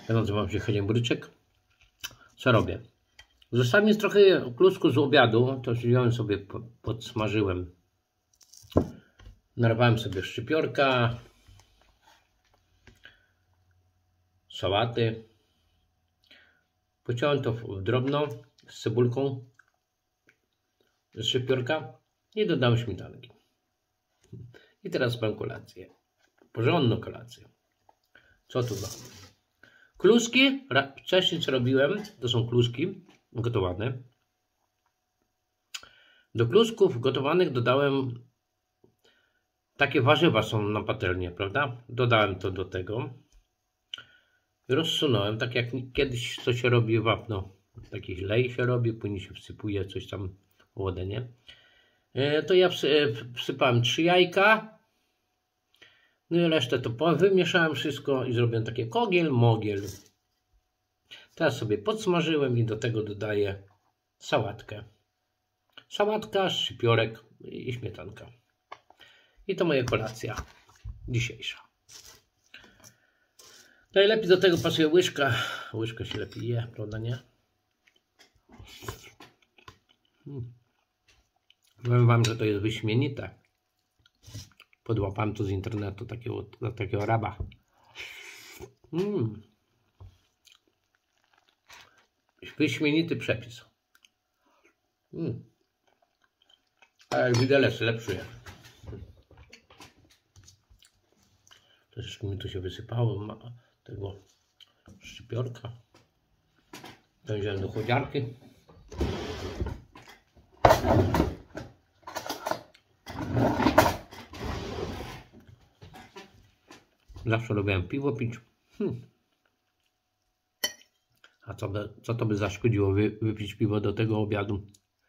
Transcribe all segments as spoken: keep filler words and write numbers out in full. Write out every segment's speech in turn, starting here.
Ja nazywam się Heniembryczek. Co robię? Zostało mi trochę klusku z obiadu, to wziąłem sobie, podsmażyłem. Narwałem sobie szczypiorka, sałaty. Pociąłem to w drobno z cebulką z szczypiorka i dodałem śmietanki. I teraz mam kolację. Porządną kolację. Co tu mam? Kluski. Wcześniej co robiłem, to są kluski gotowane. Do klusków gotowanych dodałem takie warzywa są na patelnię, prawda? Dodałem to do tego. Rozsunąłem, tak jak kiedyś co się robi wapno. Taki lej się robi, później się wsypuje coś tam w wodę, nie? To ja wsypałem trzy jajka. No i resztę to wymieszałem wszystko i zrobiłem takie kogiel, mogiel. Teraz sobie podsmażyłem i do tego dodaję sałatkę. Sałatka, szczypiorek i śmietanka. I to moja kolacja dzisiejsza. Najlepiej do tego pasuje łyżka. Łyżka się lepiej je, prawda nie? Hmm. Powiem wam, że to jest wyśmienite. Podłapałem to z internetu, takiego, takiego raba. Mm. Wyśmienity przepis. Mm. Ale widelec lepszy jest. Troszeczkę mi tu się wysypało ma tego szczypiorka. To wziąłem do chłodziarki. Zawsze lubiłem piwo pić. Hmm. A co, by, co to by zaszkodziło wy, wypić piwo do tego obiadu?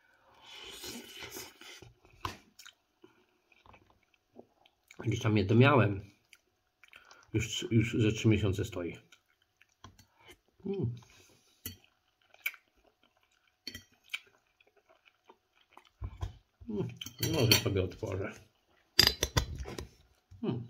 Gdzieś tam je to miałem. Już, już ze trzy miesiące stoi. Hmm. Hmm. Może sobie otworzę. Hmm.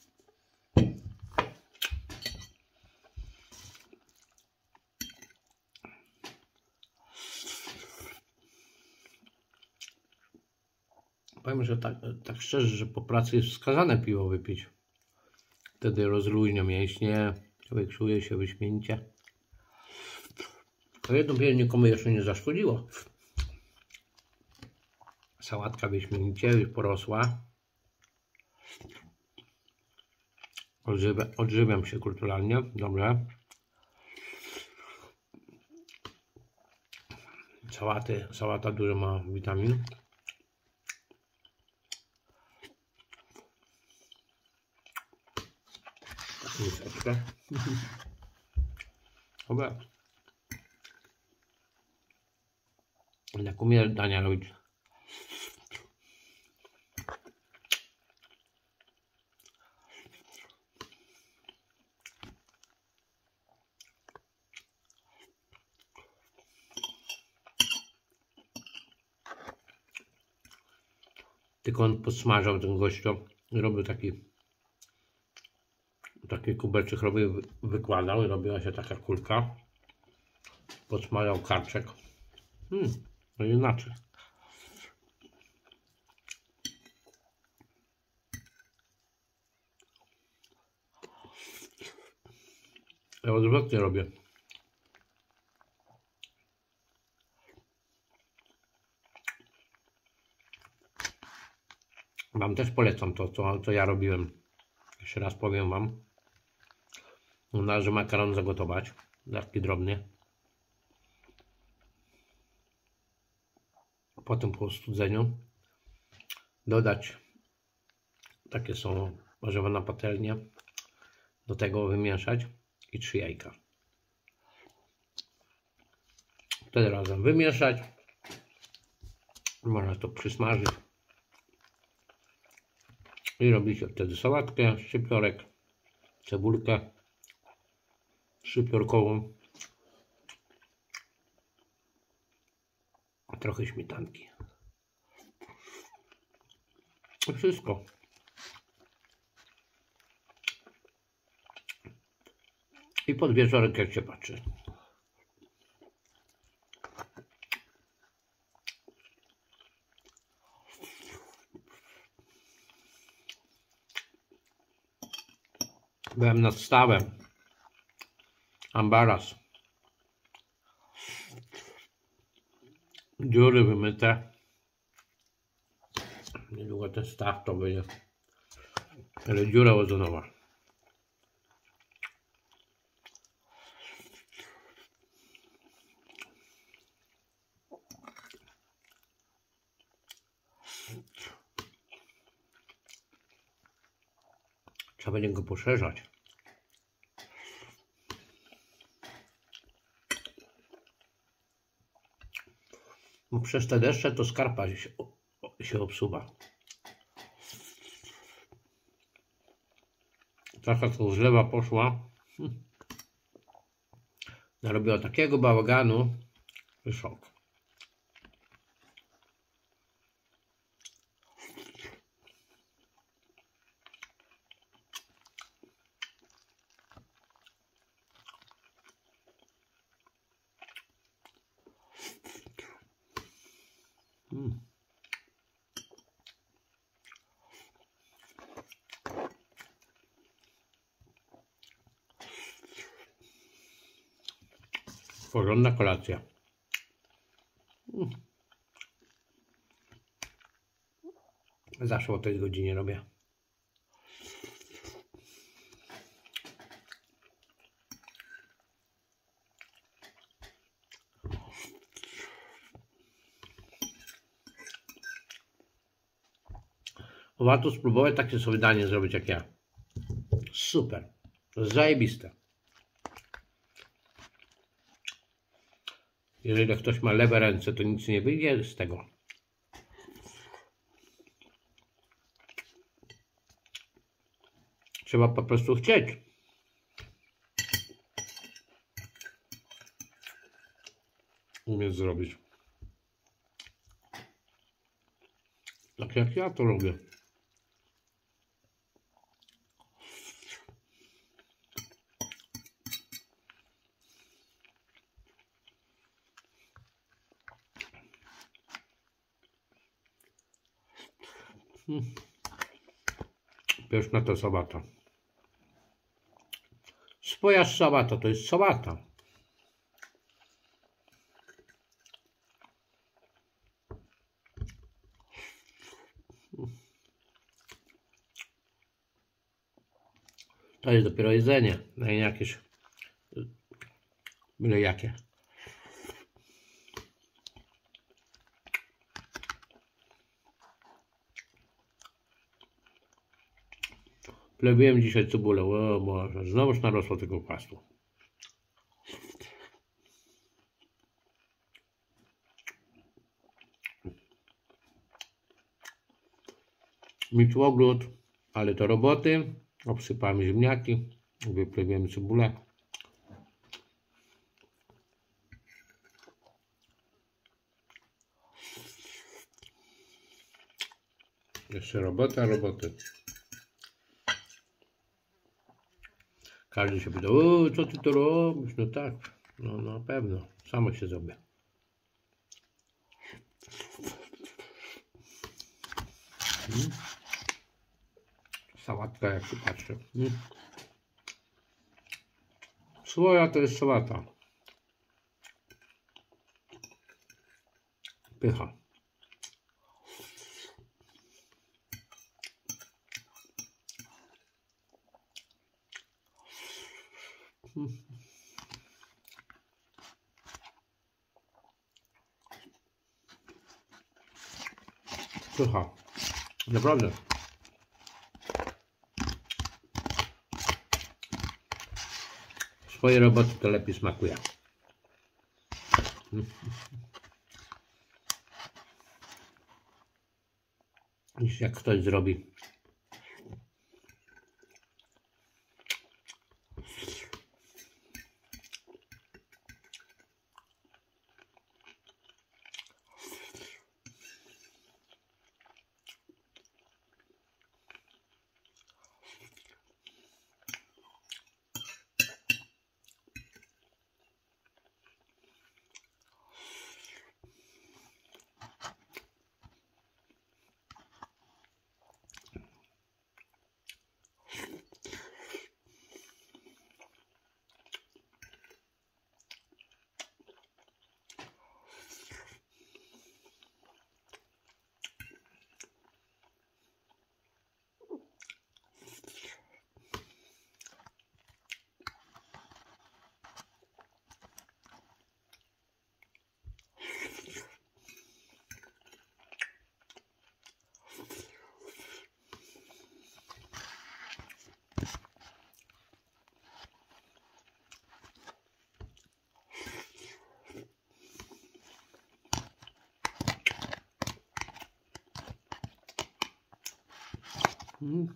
Powiem, że tak, tak szczerze, że po pracy jest wskazane piwo wypić. Wtedy rozluźnia mięśnie, człowiek czuje się wyśmienicie. To jedno piwo nikomu jeszcze nie zaszkodziło. Sałatka wyśmienicie, już porosła. Odżywiam, odżywiam się kulturalnie, dobrze. Sałaty, sałata dużo ma witamin. Miseczkę. Dobra. Jak umiem dania robić. Tylko on podsmażał ten gościu. Robił taki taki kubeczek, robił, wykładał i robiła się taka kulka. Podsmażał karczek. Hmm, no inaczej. Ja odwrotnie robię. Wam też polecam to, co, co ja robiłem. Jeszcze raz powiem wam. Należy makaron zagotować. Taki drobny. Potem po ostudzeniu dodać, takie są warzywa na patelnię, do tego wymieszać i trzy jajka. Wtedy razem wymieszać. Można to przysmażyć. I robicie wtedy sałatkę, szczypiorek, cebulkę szczypiorkową, trochę śmietanki. I wszystko. I pod wieczorek jak się patrzy. Byłem nad stawem. Ambaras. Dziury wymyte. Niedługo ten staw to będzie. Ale dziura ozonowa. Trzeba będzie go poszerzać. Bo przez te deszcze to skarpa się, się obsuwa. Taka to zlewa poszła. Hm. Narobiła takiego bałaganu, że szok. Hmm. Porządna kolacja. Hmm. Zawsze o tej godzinie robię. Warto spróbować takie sobie danie zrobić jak ja. Super. To jest zajebiste. Jeżeli ktoś ma lewe ręce, to nic nie wyjdzie z tego. Trzeba po prostu chcieć. Umieć zrobić. Tak jak ja to robię. Hmm. Pyszna to sałata. Swoja sałata to jest sałata. To jest dopiero jedzenie. No i jakieś byle jakie. Plebiłem dzisiaj cebulę. O Boże, znowuż narosło tego kwasu. Mieć ogród, ale to roboty. Obsypałem ziemniaki. Wyplebiłem cebulę. Jeszcze robota, roboty. Każdy się pyta, o, co ty to robisz? No tak, no na pewno, samo się zrobię. Hmm. Sałatka, jak się patrzy. Hmm. Swoja to jest sałata. Pycha. Hmm. Pycha. Naprawdę. Swoje roboty to lepiej smakuje. Hmm. Niż jak ktoś zrobi. Mm.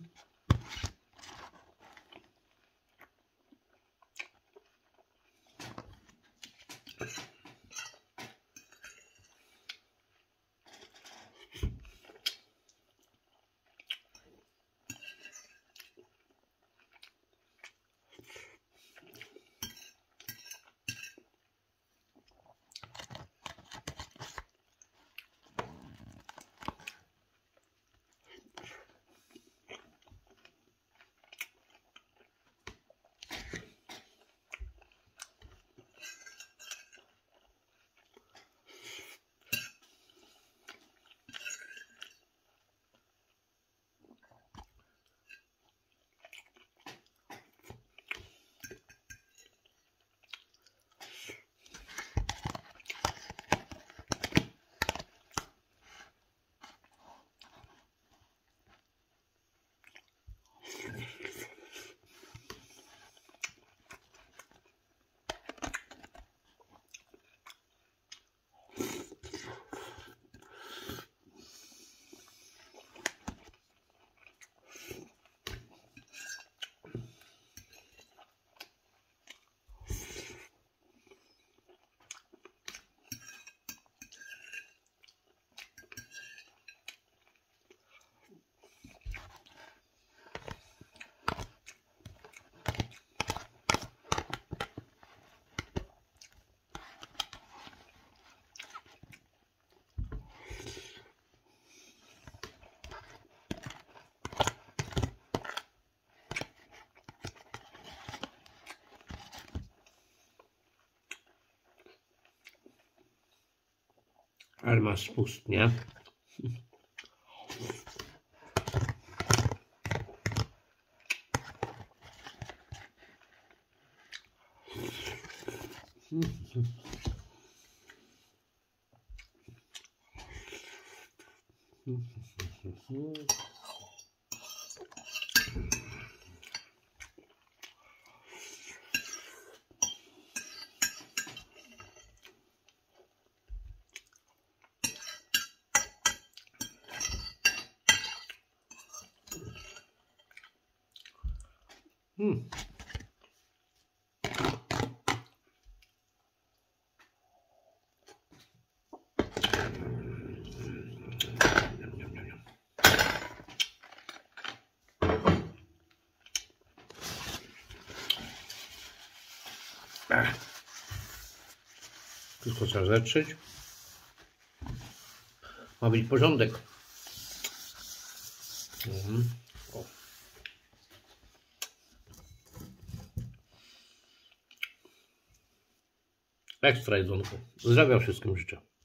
Ale ma spust, nie? Hmm. Ach. Tylko trzeba zetrzeć. Ma być porządek. Mhm. O. Ekstra jedzonko. Zdrowia wszystkim życzę.